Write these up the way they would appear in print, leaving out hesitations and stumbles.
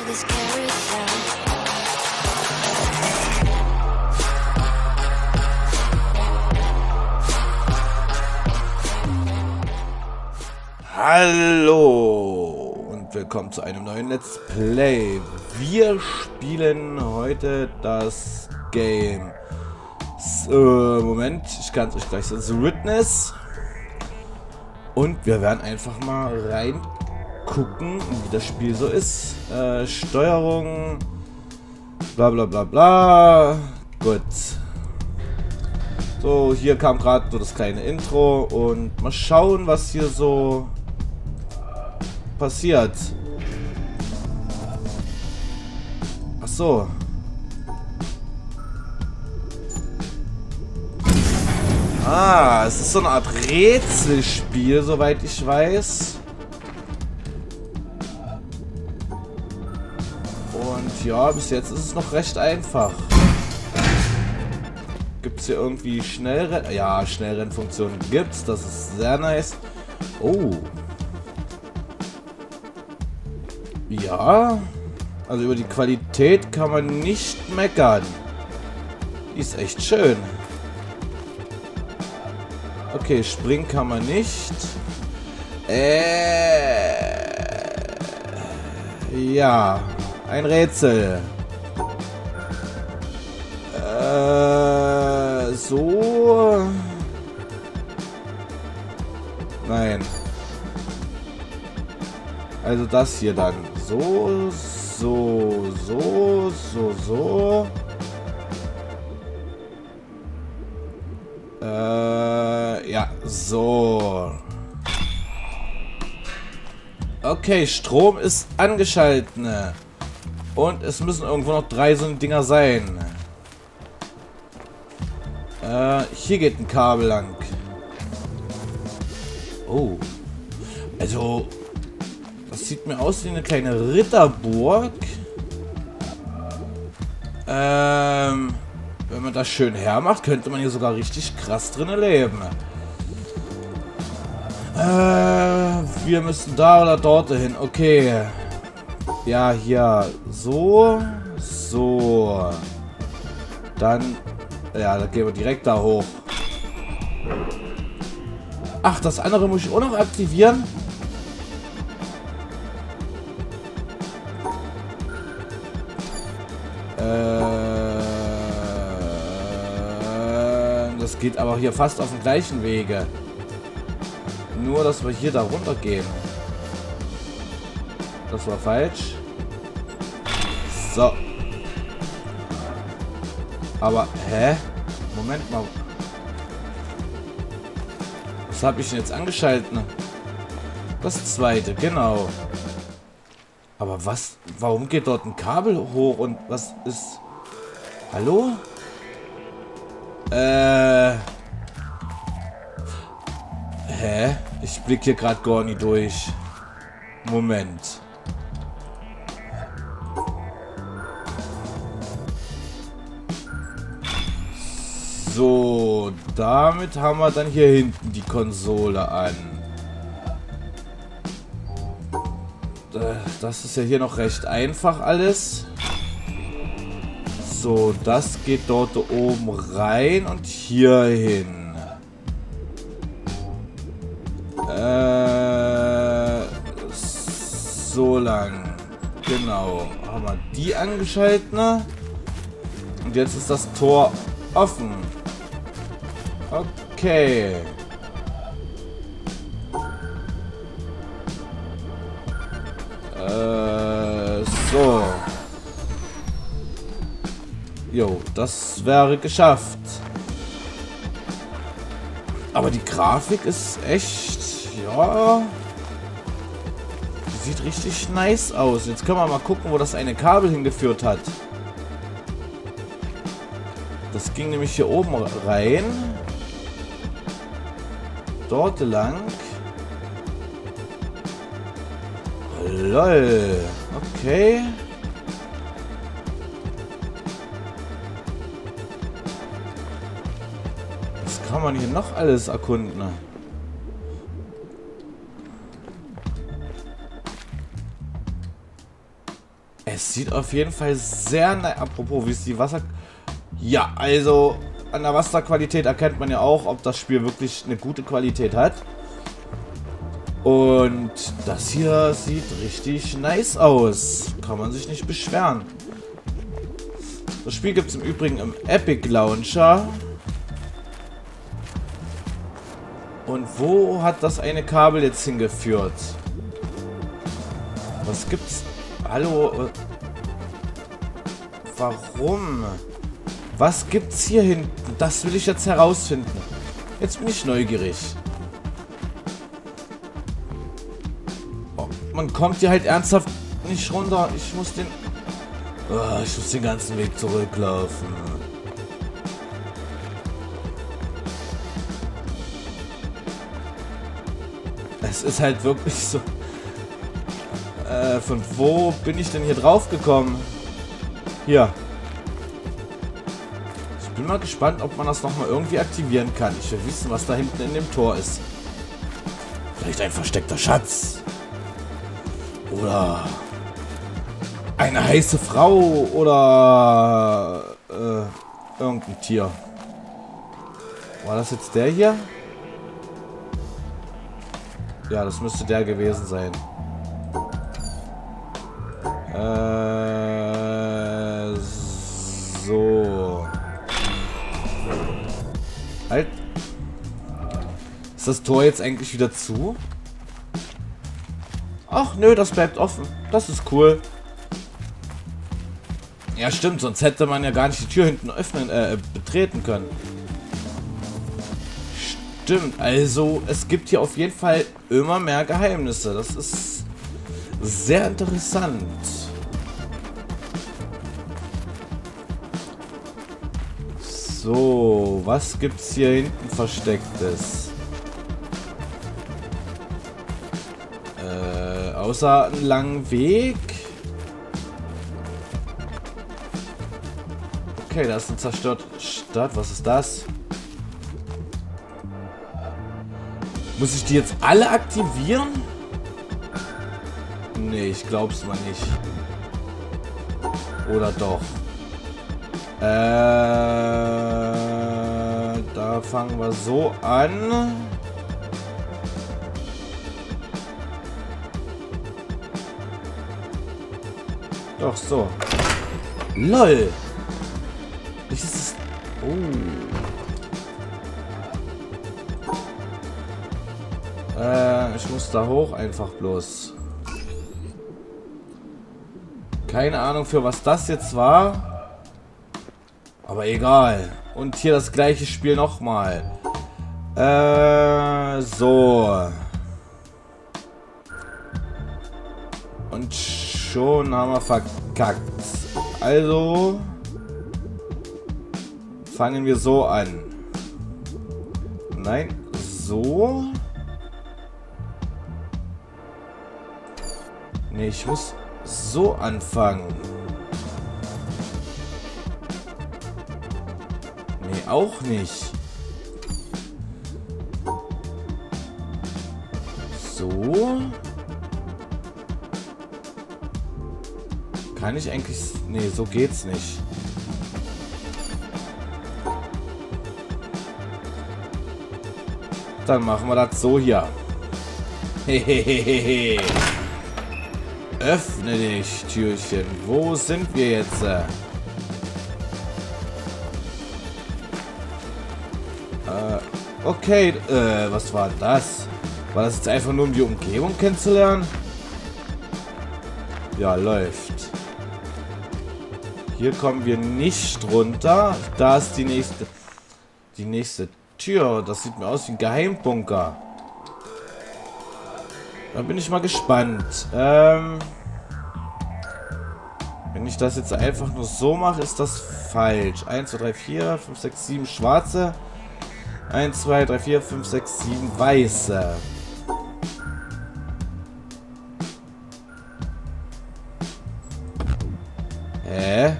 this carousel. Hallo und willkommen zu einem neuen Let's Play. Wir spielen heute das Game. Moment, ich kann es euch gleich sagen. The Witness. Und wir werden einfach mal reingucken, wie das Spiel so ist. Steuerung, bla bla bla bla. Gut. So, hier kam gerade so das kleine Intro und mal schauen, was hier so passiert. Ach so. Ah, es ist so eine Art Rätselspiel, soweit ich weiß. Und ja, bis jetzt ist es noch recht einfach. Gibt es hier irgendwie Schnellrennen? Ja, Schnellrennfunktionen gibt's. Das ist sehr nice. Oh. Ja. Also über die Qualität kann man nicht meckern. Die ist echt schön. Okay, springen kann man nicht. Ja. Ein Rätsel. So. Nein. Also das hier dann. So, so, so, so, so. Ja, so. Okay, Strom ist angeschaltet. Und es müssen irgendwo noch 3 so Dinger sein. Hier geht ein Kabel lang. Oh. Also, das sieht mir aus wie eine kleine Ritterburg. Wenn man das schön hermacht, könnte man hier sogar richtig krass drin leben. Wir müssen da oder dort hin. Okay. Ja, hier. So. So. Dann... Ja, dann gehen wir direkt da hoch. Ach, das andere muss ich auch noch aktivieren. Das geht aber hier fast auf dem gleichen Wege. Nur, dass wir hier da runter gehen. Das war falsch. So. Aber, hä? Moment mal. Was habe ich denn jetzt angeschaltet? Das zweite, genau. Aber was? Warum geht dort ein Kabel hoch und was ist... Hallo? Hä? Ich blicke hier gerade gar nicht durch. Moment. So, damit haben wir dann hier hinten die Konsole an. Das ist ja hier noch recht einfach alles. So, das geht dort oben rein und hier hin. So lang. Genau. Haben wir die angeschaltet, ne? Und jetzt ist das Tor offen. Okay. So. Jo, das wäre geschafft. Aber die Grafik ist echt, ja, die sieht richtig nice aus. Jetzt können wir mal gucken, wo das eine Kabel hingeführt hat. Das ging nämlich hier oben rein. Dort lang. Lol. Okay. Was kann man hier noch alles erkunden? Es sieht auf jeden Fall sehr nice. Apropos, wie ist die Wasser... Ja, also an der Wasserqualität erkennt man ja auch, ob das Spiel wirklich eine gute Qualität hat. Und das hier sieht richtig nice aus. Kann man sich nicht beschweren. Das Spiel gibt es im Übrigen im Epic Launcher. Und wo hat das eine Kabel jetzt hingeführt? Was gibt's? Hallo? Warum? Was gibt's hier hinten? Das will ich jetzt herausfinden. Jetzt bin ich neugierig. Oh, man kommt hier halt ernsthaft nicht runter. Ich muss den ganzen Weg zurücklaufen. Es ist halt wirklich so... von wo bin ich denn hier drauf gekommen? Hier. Ich bin mal gespannt, ob man das nochmal irgendwie aktivieren kann. Ich will wissen, was da hinten in dem Tor ist. Vielleicht ein versteckter Schatz. Oder... eine heiße Frau. Oder... irgendein Tier. War das jetzt der hier? Ja, das müsste der gewesen sein. So. Halt. Ist das Tor jetzt eigentlich wieder zu? Ach nö, das bleibt offen. Das ist cool. Ja stimmt, sonst hätte man ja gar nicht die Tür hinten öffnen, betreten können. Stimmt, also es gibt hier auf jeden Fall immer mehr Geheimnisse. Das ist sehr interessant. So, was gibt's hier hinten Verstecktes? Außer einen langen Weg. Okay, da ist eine zerstörte Stadt. Was ist das? Muss ich die jetzt alle aktivieren? Nee, ich glaub's mal nicht. Oder doch? Da fangen wir so an. Doch, so. LOL! Dieses... Oh. Ich muss da hoch einfach bloß. Keine Ahnung, für was das jetzt war. Aber egal. Und hier das gleiche Spiel nochmal. So. Und schon haben wir verkackt. Also fangen wir so an. Nein, so. Nee, ich muss so anfangen. Nee, auch nicht. So. Kann ich eigentlich... Nee, so geht's nicht. Dann machen wir das so hier. Hehehehe. Öffne dich, Türchen. Wo sind wir jetzt? Okay, was war das? War das jetzt einfach nur, um die Umgebung kennenzulernen? Ja, läuft. Hier kommen wir nicht runter. Da ist die nächste Tür. Das sieht mir aus wie ein Geheimbunker. Da bin ich mal gespannt. Wenn ich das jetzt einfach nur so mache, ist das falsch. 1, 2, 3, 4, 5, 6, 7 schwarze. 1, 2, 3, 4, 5, 6, 7 weiße. Hä?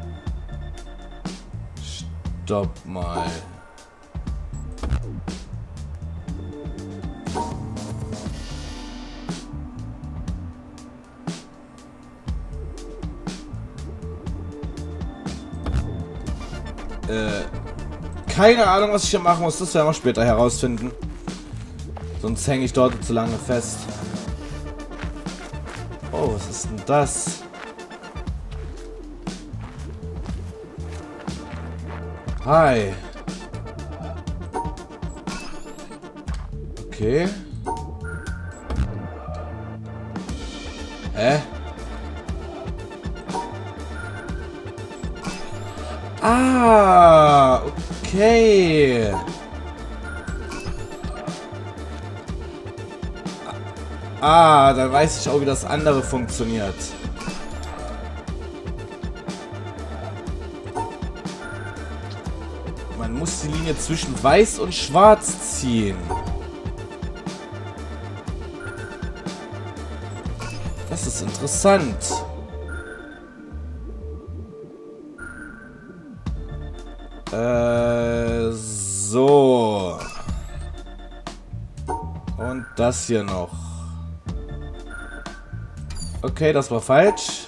Stopp mal. Keine Ahnung, was ich hier machen muss. Das werden wir später herausfinden. Sonst hänge ich dort zu lange fest. Oh, was ist denn das? Hi. Okay. Hä? Ah, okay. Ah, dann weiß ich auch, wie das andere funktioniert. Man muss die Linie zwischen Weiß und Schwarz ziehen. Das ist interessant. So. Und das hier noch. Okay, das war falsch.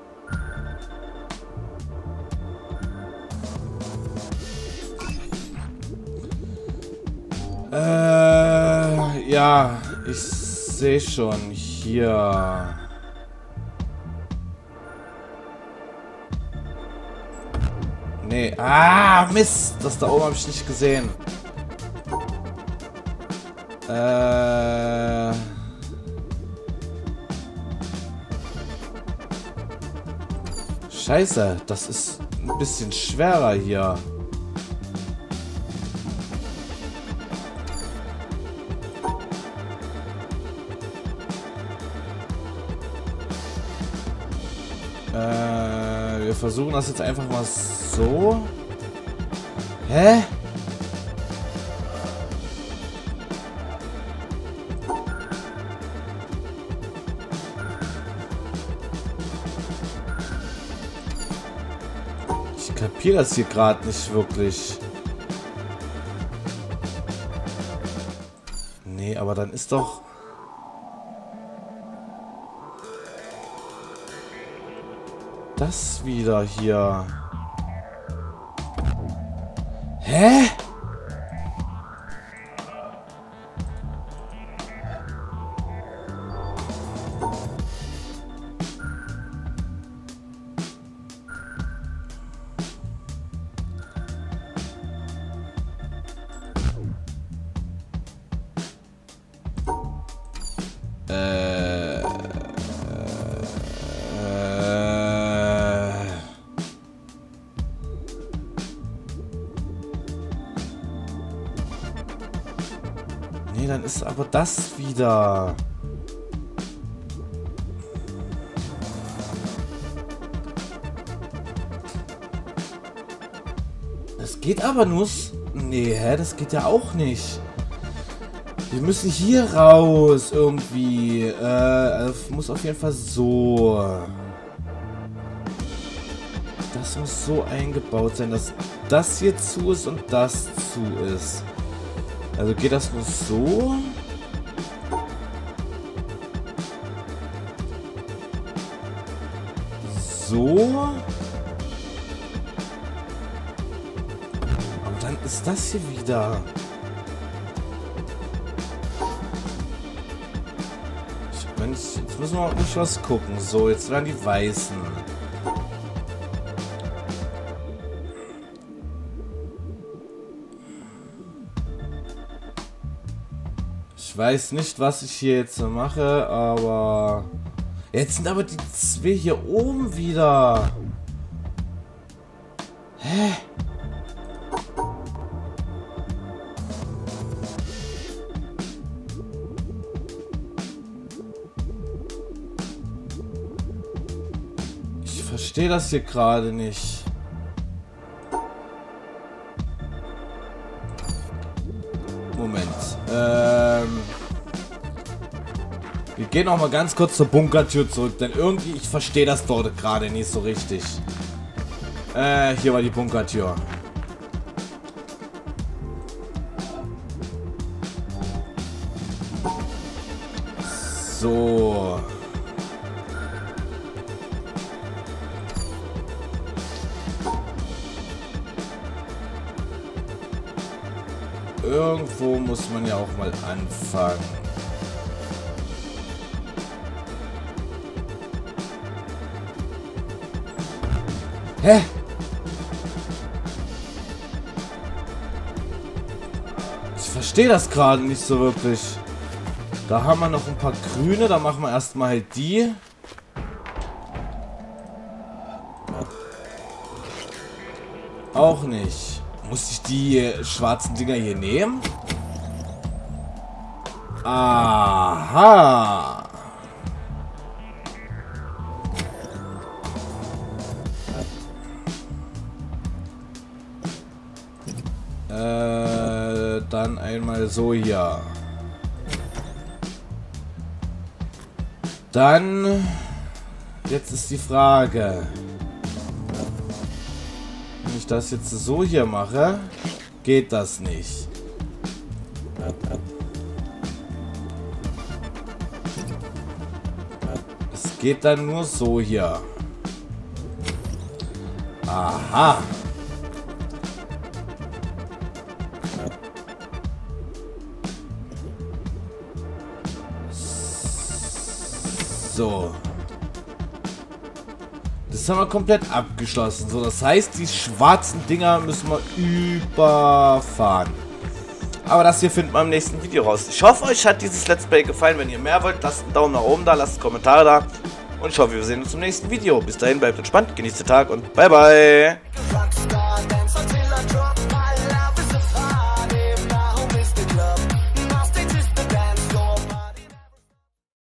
Ja, ich sehe schon hier. Nee. Ah, Mist. Das da oben habe ich nicht gesehen. Scheiße, das ist ein bisschen schwerer hier. Wir versuchen das jetzt einfach mal so. Hä? Ich kapiere das hier gerade nicht wirklich. Nee, aber dann ist doch... Das wieder hier. Hä? Nee, dann ist aber das wieder. Das geht aber nur... Nee, hä? Das geht ja auch nicht. Wir müssen hier raus irgendwie. Muss auf jeden Fall so. Das muss so eingebaut sein, dass das hier zu ist und das zu ist. Also geht das nur so? So? Aber dann ist das hier wieder... Jetzt müssen wir nicht was gucken. So, jetzt werden die Weißen. Ich weiß nicht, was ich hier jetzt mache, aber... Jetzt sind aber die zwei hier oben wieder. Hä? Ich verstehe das hier gerade nicht. Moment. Wir gehen noch mal ganz kurz zur Bunkertür zurück, denn irgendwie, ich verstehe das dort gerade nicht so richtig. Hier war die Bunkertür. So. irgendwo muss man ja auch mal anfangen. Hä? Ich verstehe das gerade nicht so wirklich. Da haben wir noch ein paar grüne, da machen wir erstmal halt die. Auch nicht. Muss ich die schwarzen Dinger hier nehmen? Aha. Dann einmal so hier. Dann... Jetzt ist die Frage... Wenn ich das jetzt so hier mache, geht das nicht. Es geht dann nur so hier. Aha. So. Das haben wir komplett abgeschlossen. So, das heißt, die schwarzen Dinger müssen wir überfahren. Aber das hier findet man im nächsten Video raus. Ich hoffe, euch hat dieses Let's Play gefallen. Wenn ihr mehr wollt, lasst einen Daumen nach oben da, lasst Kommentare da. Und ich hoffe, wir sehen uns im nächsten Video. Bis dahin, bleibt entspannt, genießt den Tag und bye bye.